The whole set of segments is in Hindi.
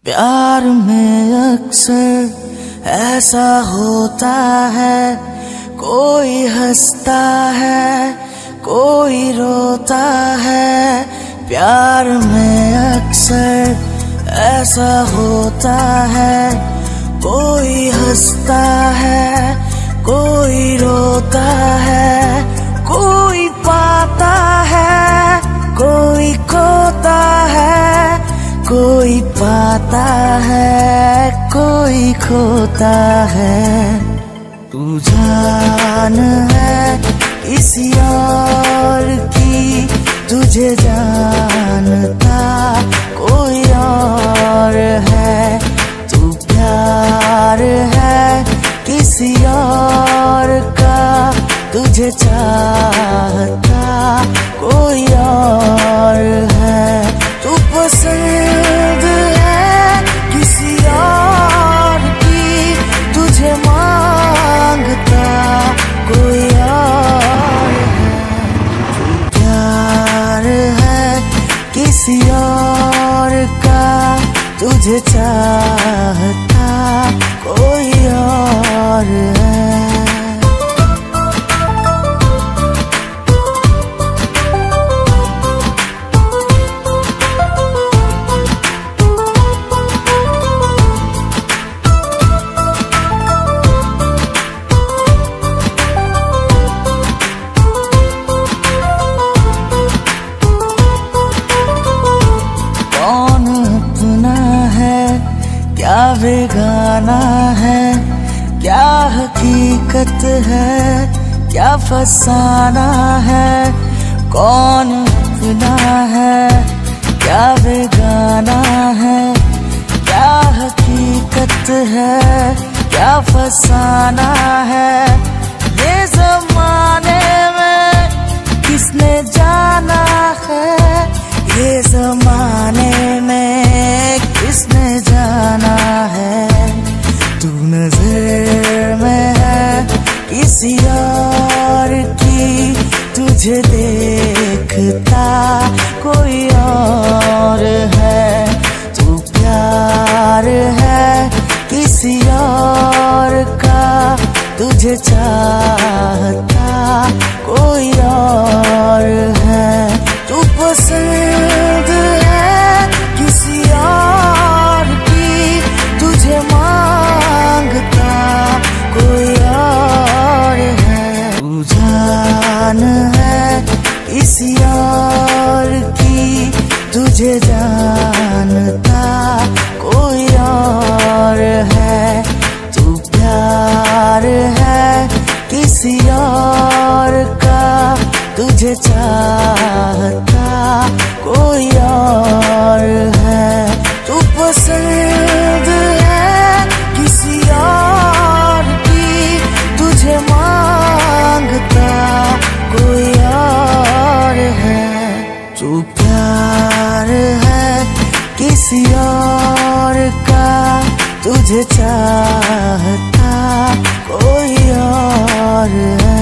प्यार में अक्सर ऐसा होता है, कोई हंसता है कोई रोता है। प्यार में अक्सर ऐसा होता है, कोई हंसता है कोई रोता है। कोई पाता है कोई खोता है, कोई पाता है कोई खोता है। तू जान है किसी और की, तुझे जानता कोई और है। तू प्यार है किसी और का, तुझे चाहता कोई और है। तू पसंद है किसी और की, तुझे मांगता कोई और है। तू प्यार है किसी और का, तुझे चाहता कोई और है। क्या बेगाना है, क्या हकीकत है, क्या फसाना है। कौन अपना है, क्या बेगाना है, क्या हकीकत है, क्या फसाना है। ये ज़माने में किसने जाना है, ये ज़माने में किसने जाना है। तू नजर में है किसी और की, तुझे देखता कोई और है। तू प्यार है किसी और का, तुझे चाहता कोई और है। तू पसंद है किसी और की, तुझे मांगता कोई और है। तू जान है किसी और की, तुझे जानता कोई और है। तू प्यार है किसी और का, तुझे चाहता कोई और है। तू पसंद है किसी और की, तुझे मांगता कोई और है। तू प्यार है किसी और का, तुझे चाहता कोई और है।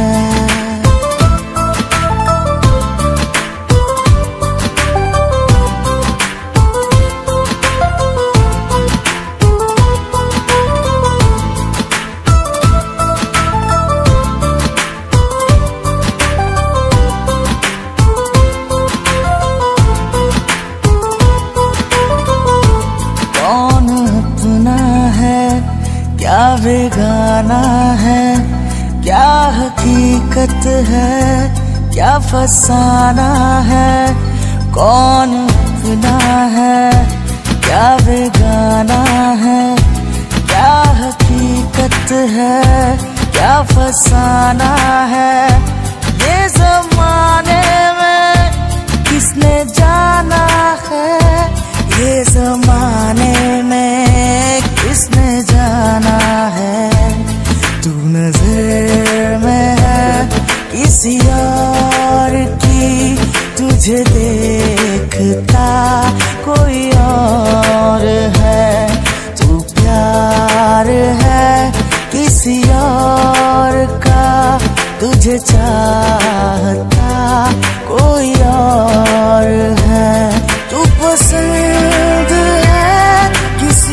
कौन अपना है, क्या बेगाना है, क्या हकीकत है, क्या फसाना है। कौन अपना है, क्या बेगाना है, क्या हकीकत है, क्या फसाना है। ये ज़माने में किसने जाना है, ये ज़माने में किसने जाना है। तू नजर में है किसी और की, तुझे देखता कोई और है। तू प्यार है किसी और का, तुझे चाहता कोई और है। तू पसंद है किसी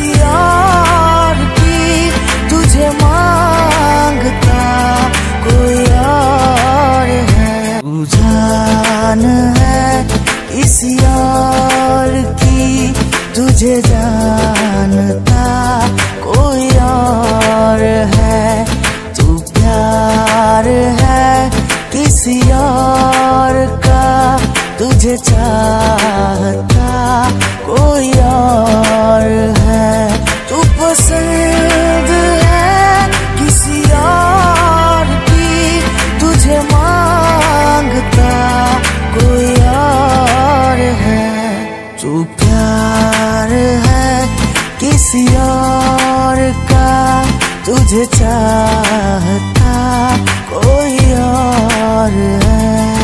तुझे जानता कोई और है, तू प्यार है किसी और का, तुझे चाहता कोई और है, तू पसंद है किसी और की, तुझे मांगता कोई और है, तू प्यार है किसी और का, तुझे चाहता कोई और है।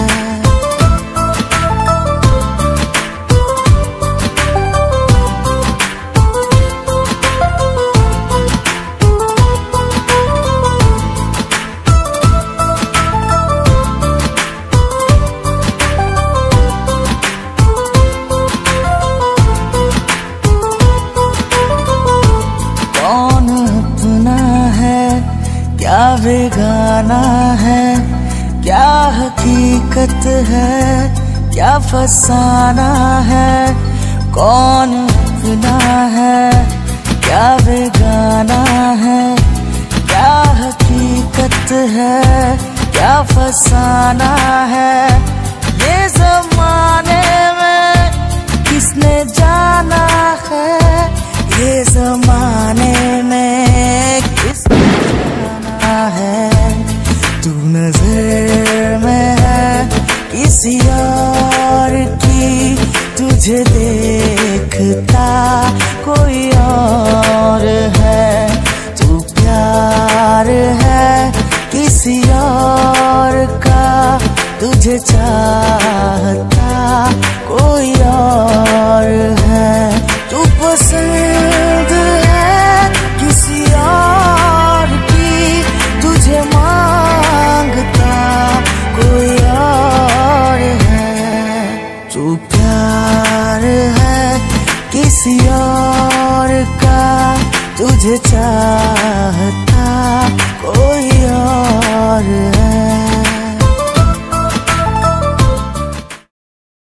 कौन अपना है, क्या बेगाना है, क्या हकीकत है, क्या फसाना है, कौन अपना है, क्या बेगाना है, क्या हकीकत है, क्या फसाना है, ये ज़माने में किसने जाना है, ये ज़माने में किसने जाना है, तू नजर में है किसी और की, तुझे देखता कोई और है, तू प्यार है किसी और का, तुझे चाहता कोई और है, तू पसंद है किसी और की, तुझे मांगता कोई और है, तू प्यार है किसी और का, तुझे चाहता कोई और है।